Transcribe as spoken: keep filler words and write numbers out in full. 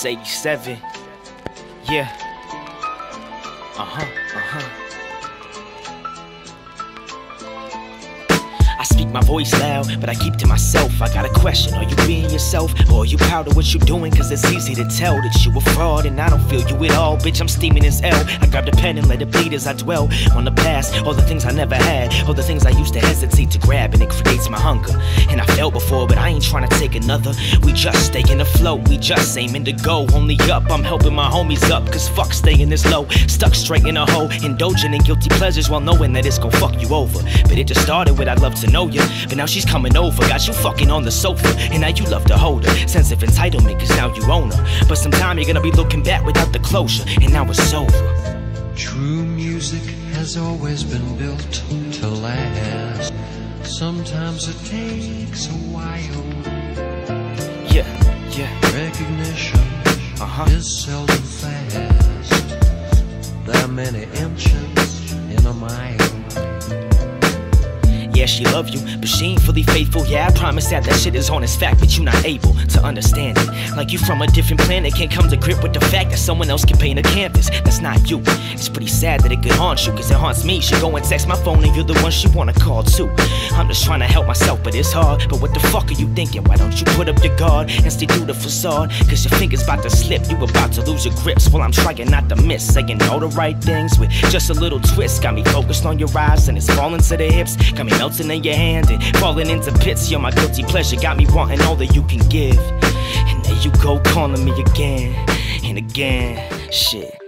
Since eighty-seven. Yeah. Uh-huh, uh-huh. I speak my voice loud, but I keep to myself. I got a question, are you being yourself? Or are you proud of what you're doing? Cause it's easy to tell that you a fraud, and I don't feel you at all. Bitch, I'm steaming as hell. I grab the pen and let it bleed as I dwell on the past, all the things I never had, all the things I used to hesitate to grab, and it creates my hunger. And I felt before, but I ain't trying to take another. We just stay in the flow, we just aiming to go. Only up, I'm helping my homies up, cause fuck staying this low. Stuck straight in a hole, indulging in guilty pleasures while knowing that it's gon' fuck you over. But it just started with I'd love to know you, but now she's coming over, got you fucking on the sofa, and now you love to hold her. Sense of entitlement, cause now you own her. But sometime you're gonna be looking back without the closure, and now it's over. True music has always been built to last. Sometimes it takes a while. Yeah, yeah. Recognition uh-huh. is seldom fast. There are many inches in a mile. Yeah, she love you, but she ain't fully faithful. Yeah, I promise that that shit is honest fact, but you not able to understand it. Like you from a different planet, can't come to grip with the fact that someone else can paint a canvas that's not you. It's pretty sad that it could haunt you, cause it haunts me. She go and text my phone and you're the one she wanna call too. I'm just trying to help myself, but it's hard. But what the fuck are you thinking? Why don't you put up your guard and stay through the facade? Cause your fingers about to slip, you about to lose your grips. While I'm trying not to miss, saying all the right things with just a little twist. Got me focused on your eyes and it's falling to the hips. Got me melting in your hand and falling into pits. You're my guilty pleasure, got me wanting all that you can give. And there you go calling me again and again. Shit.